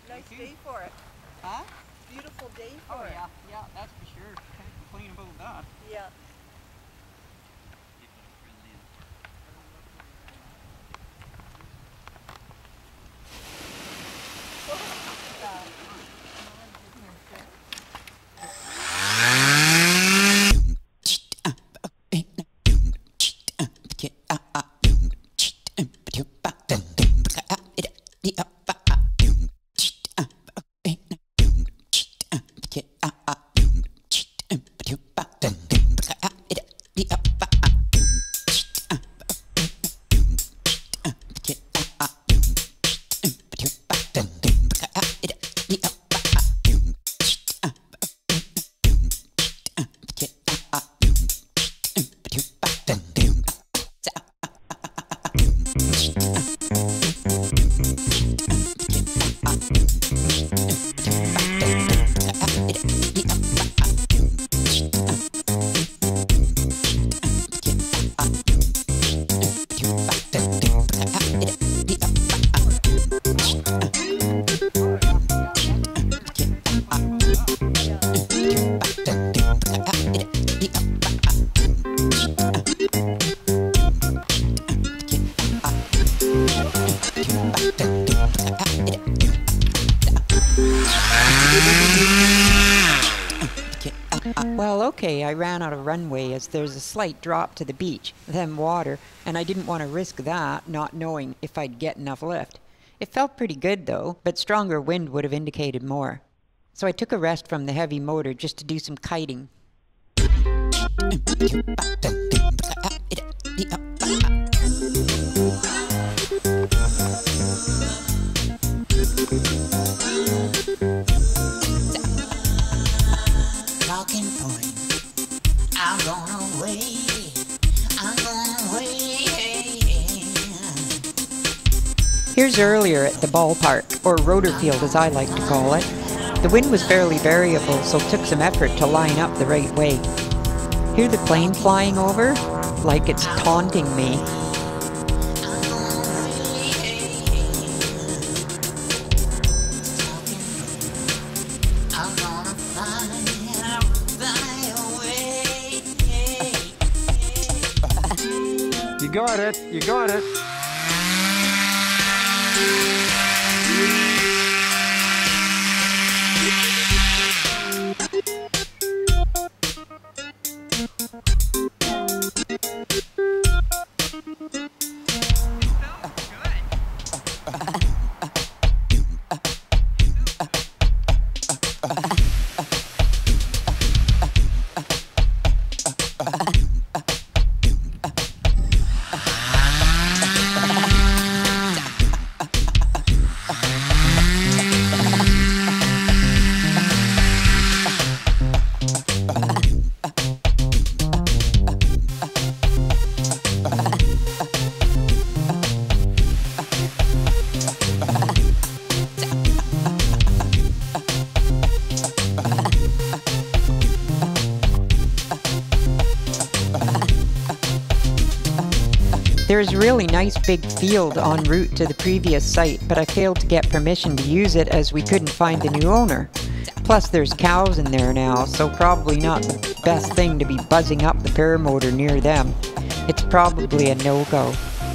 Nice day for it. Huh? Beautiful day for it. Oh yeah, that's for sure. Can't complain about that. Yeah. Well, okay, I ran out of runway as there's a slight drop to the beach, then water, and I didn't want to risk that, not knowing if I'd get enough lift. It felt pretty good though, but stronger wind would have indicated more. So I took a rest from the heavy motor just to do some kiting. Talking point, I'm going away, I'm going away. Here's earlier at the ballpark, or rotor field as I like to call it. The wind was fairly variable, so it took some effort to line up the right way. Hear the plane flying over? Like it's taunting me. You got it, you got it. There's a really nice big field en route to the previous site, but I failed to get permission to use it as we couldn't find the new owner. Plus there's cows in there now, so probably not the best thing to be buzzing up the paramotor near them. It's probably a no-go.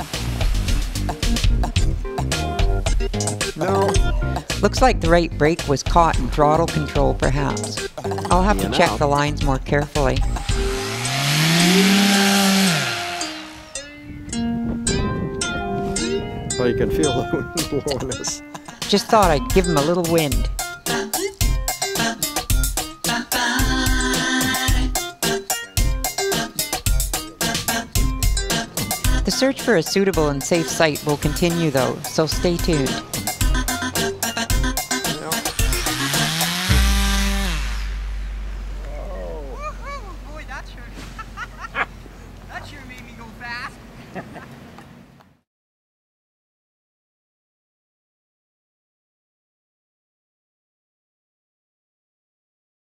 No. Looks like the right brake was caught in throttle control perhaps. I'll have to check the lines more carefully. Oh, you can feel the warmness. Just thought I'd give him a little wind. The search for a suitable and safe site will continue though, so stay tuned.